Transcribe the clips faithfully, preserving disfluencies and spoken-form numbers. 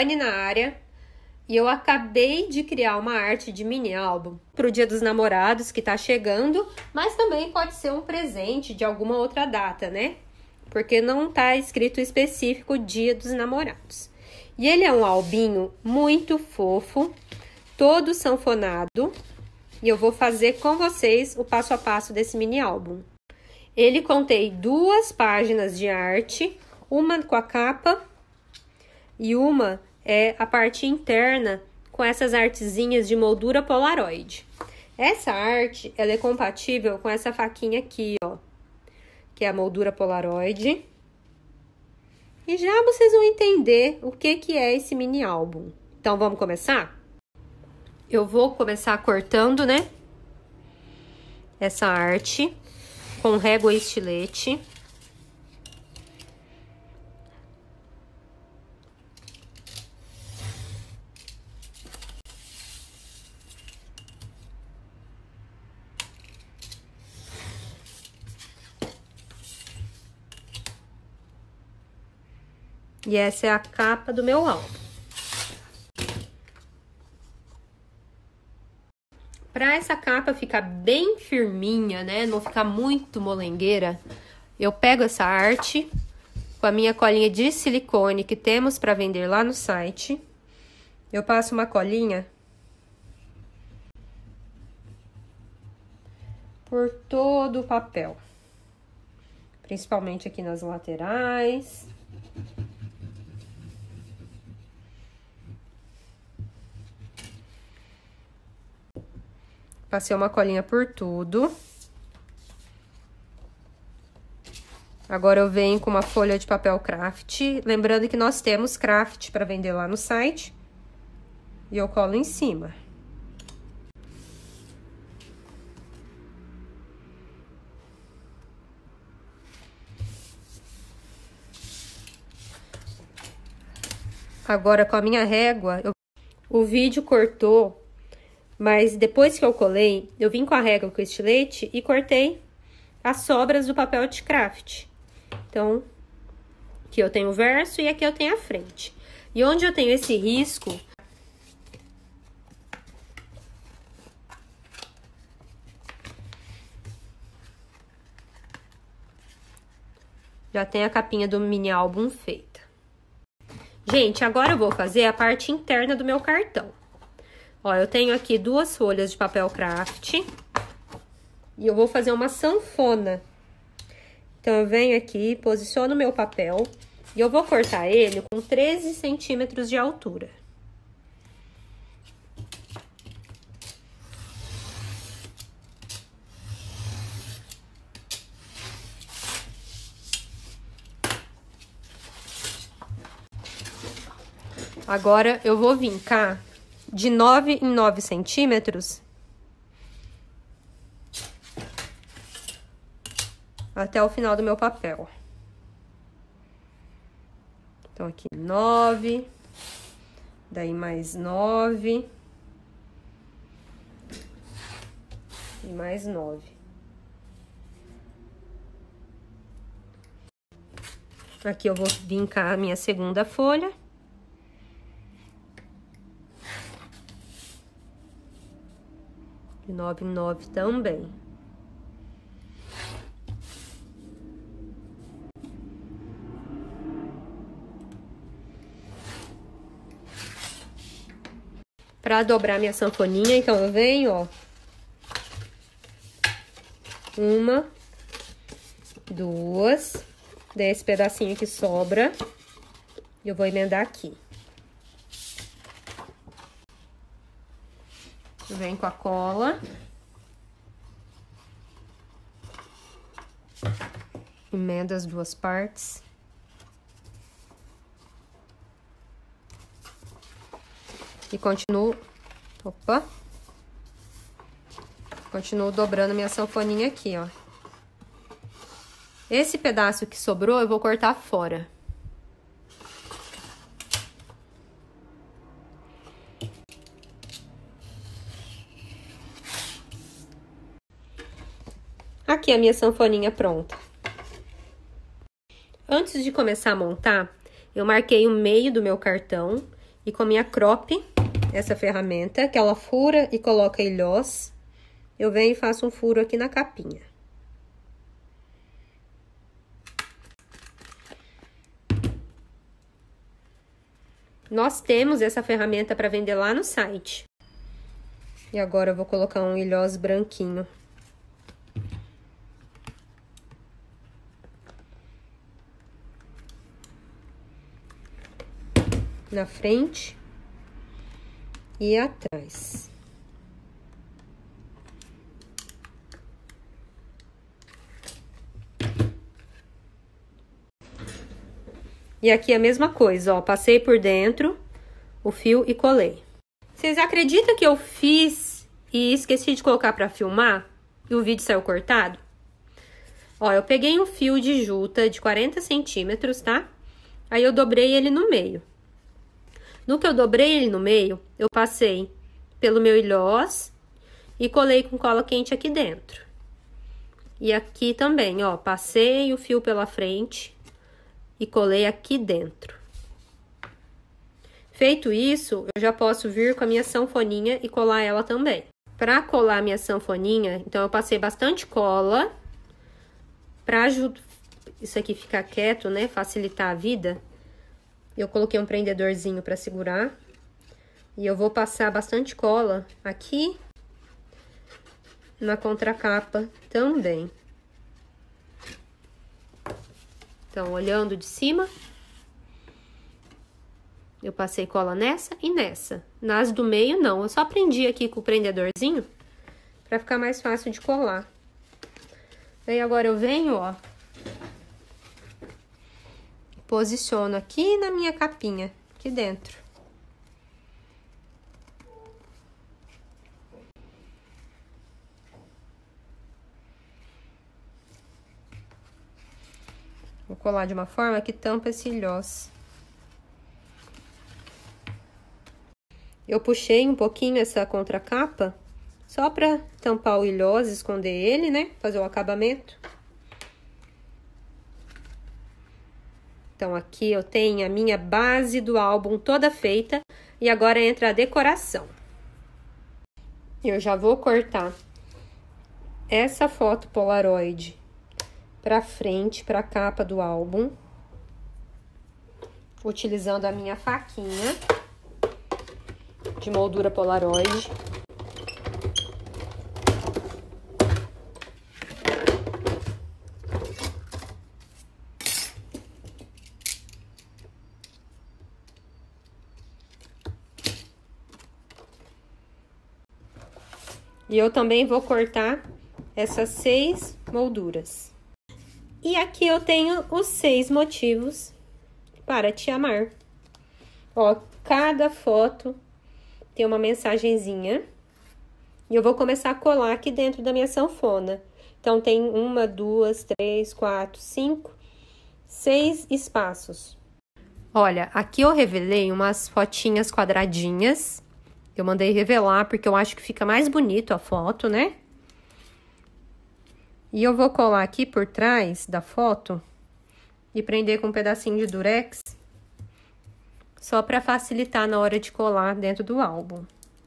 Dani na área e eu acabei de criar uma arte de mini álbum para o Dia dos Namorados que tá chegando, mas também pode ser um presente de alguma outra data, né? Porque não tá escrito específico Dia dos Namorados. E ele é um albinho muito fofo, todo sanfonado, e eu vou fazer com vocês o passo a passo desse mini álbum. Ele contém duas páginas de arte, uma com a capa e uma é a parte interna com essas artezinhas de moldura Polaroid. Essa arte, ela é compatível com essa faquinha aqui, ó, que é a moldura Polaroid. E já vocês vão entender o que que é esse mini álbum. Então, vamos começar? Eu vou começar cortando, né, essa arte com régua e estilete. E essa é a capa do meu álbum. Para essa capa ficar bem firminha, né, não ficar muito molengueira, eu pego essa arte com a minha colinha de silicone que temos para vender lá no site. Eu passo uma colinha por todo o papel, principalmente aqui nas laterais. Passei uma colinha por tudo. Agora eu venho com uma folha de papel craft. Lembrando que nós temos craft para vender lá no site. E eu colo em cima. Agora com a minha régua, eu... o vídeo cortou. Mas depois que eu colei, eu vim com a régua com o estilete e cortei as sobras do papel de craft. Então, aqui eu tenho o verso e aqui eu tenho a frente. E onde eu tenho esse risco, já tem a capinha do mini álbum feita. Gente, agora eu vou fazer a parte interna do meu cartão. Ó, eu tenho aqui duas folhas de papel craft e eu vou fazer uma sanfona. Então, eu venho aqui, posiciono o meu papel e eu vou cortar ele com treze centímetros de altura. Agora, eu vou vincar de nove em nove centímetros até o final do meu papel. Então, aqui nove, daí mais nove e mais nove. Aqui eu vou vincar a minha segunda folha. De nove em nove também. Pra dobrar minha sanfoninha, então eu venho, ó. Uma, duas, desse pedacinho que sobra, eu vou emendar aqui. Vem com a cola. Emenda as duas partes. E continuo... Opa! Continuo dobrando minha sanfoninha aqui, ó. Esse pedaço que sobrou, eu vou cortar fora. Aqui a minha sanfoninha pronta. Antes de começar a montar, eu marquei o meio do meu cartão E com a minha crop, essa ferramenta, que ela fura e coloca ilhós, eu venho e faço um furo aqui na capinha. Nós temos essa ferramenta para vender lá no site. E agora eu vou colocar um ilhós branquinho. Na frente e atrás. E aqui a mesma coisa, ó, passei por dentro o fio e colei. Vocês acreditam que eu fiz e esqueci de colocar pra filmar? E o vídeo saiu cortado? Ó, eu peguei um fio de juta de quarenta centímetros, tá? Aí eu dobrei ele no meio. No que eu dobrei ele no meio, eu passei pelo meu ilhós e colei com cola quente aqui dentro. E aqui também, ó, passei o fio pela frente e colei aqui dentro. Feito isso, eu já posso vir com a minha sanfoninha e colar ela também. Para colar a minha sanfoninha, então eu passei bastante cola para ajudar isso aqui ficar quieto, né, facilitar a vida. Eu coloquei um prendedorzinho para segurar. E eu vou passar bastante cola aqui na contracapa também. Então, olhando de cima, eu passei cola nessa e nessa. Nas do meio, não. Eu só prendi aqui com o prendedorzinho pra ficar mais fácil de colar. Aí, agora eu venho, ó, posiciono aqui na minha capinha, aqui dentro. Vou colar de uma forma que tampa esse ilhós. Eu puxei um pouquinho essa contracapa, só pra tampar o ilhós, esconder ele, né? Fazer o acabamento. Então, aqui eu tenho a minha base do álbum toda feita. E agora entra a decoração. Eu já vou cortar essa foto Polaroid pra frente, pra capa do álbum. Utilizando a minha faquinha de moldura Polaroid. E eu também vou cortar essas seis molduras. E aqui eu tenho os seis motivos para te amar. Ó, cada foto tem uma mensagenzinha. E eu vou começar a colar aqui dentro da minha sanfona. Então, tem uma, duas, três, quatro, cinco, seis espaços. Olha, aqui eu revelei umas fotinhas quadradinhas. Eu mandei revelar porque eu acho que fica mais bonito a foto, né? E eu vou colar aqui por trás da foto e prender com um pedacinho de durex, só para facilitar na hora de colar dentro do álbum.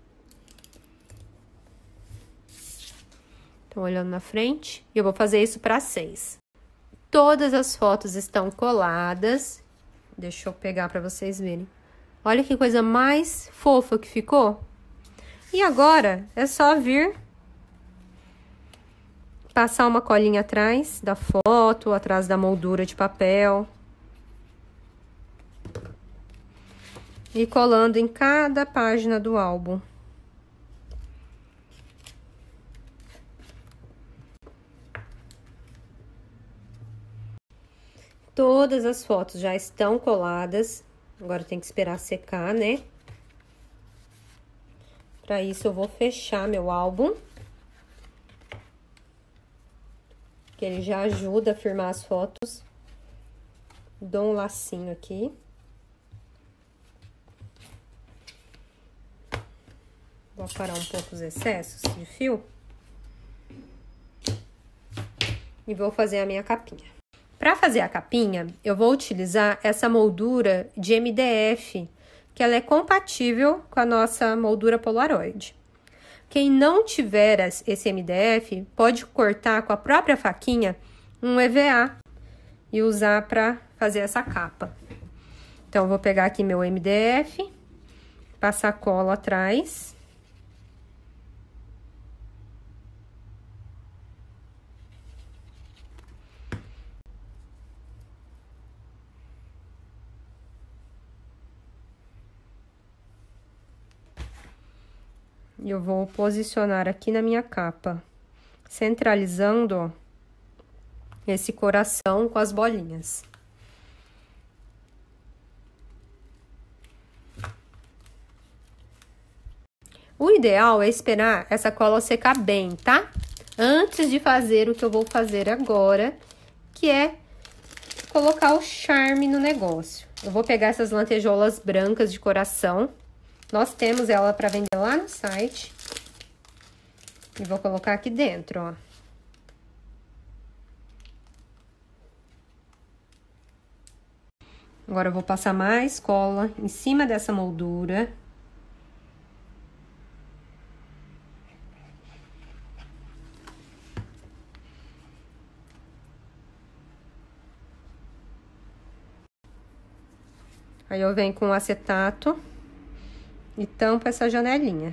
Tô olhando na frente e eu vou fazer isso para seis. Todas as fotos estão coladas. Deixa eu pegar para vocês verem. Olha que coisa mais fofa que ficou. E agora é só vir passar uma colinha atrás da foto, atrás da moldura de papel. E colando em cada página do álbum. Todas as fotos já estão coladas. Agora tem que esperar secar, né? Para isso, eu vou fechar meu álbum. Que ele já ajuda a firmar as fotos. Dou um lacinho aqui. Vou aparar um pouco os excessos de fio. E vou fazer a minha capinha. Para fazer a capinha, eu vou utilizar essa moldura de M D F, que ela é compatível com a nossa moldura Polaroid. Quem não tiver esse M D F, pode cortar com a própria faquinha um E V A e usar para fazer essa capa. Então, eu vou pegar aqui meu M D F, passar cola atrás. E eu vou posicionar aqui na minha capa, centralizando, ó, esse coração com as bolinhas. O ideal é esperar essa cola secar bem, tá? Antes de fazer o que eu vou fazer agora, que é colocar o charme no negócio. Eu vou pegar essas lantejoulas brancas de coração. Nós temos ela para vender lá no site. E vou colocar aqui dentro, ó. Agora, eu vou passar mais cola em cima dessa moldura. Aí, eu venho com o acetato e tampo essa janelinha.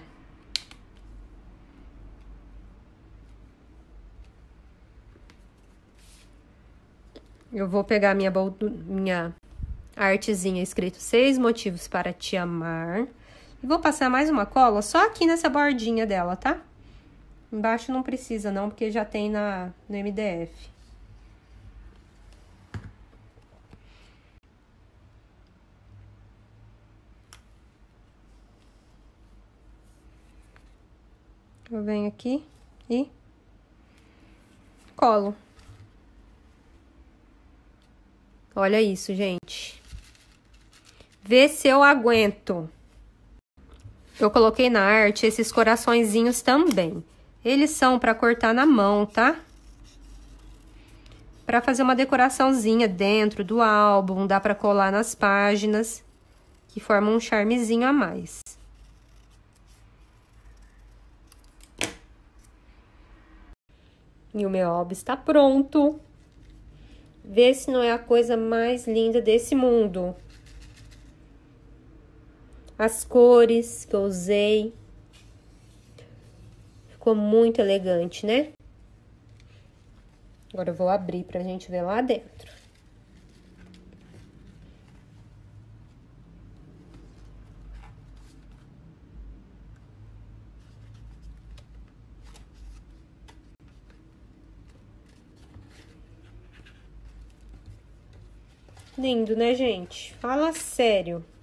Eu vou pegar minha, minha artezinha escrito seis motivos para te amar. E vou passar mais uma cola só aqui nessa bordinha dela, tá? Embaixo não precisa não, porque já tem na, no M D F. Eu venho aqui e colo. Olha isso, gente. Vê se eu aguento. Eu coloquei na arte esses coraçõezinhos também. Eles são para cortar na mão, tá? Para fazer uma decoraçãozinha dentro do álbum, dá para colar nas páginas, que forma um charmezinho a mais. E o meu álbum está pronto. Vê se não é a coisa mais linda desse mundo. As cores que eu usei. Ficou muito elegante, né? Agora eu vou abrir pra gente ver lá dentro. Lindo, né, gente? Fala sério.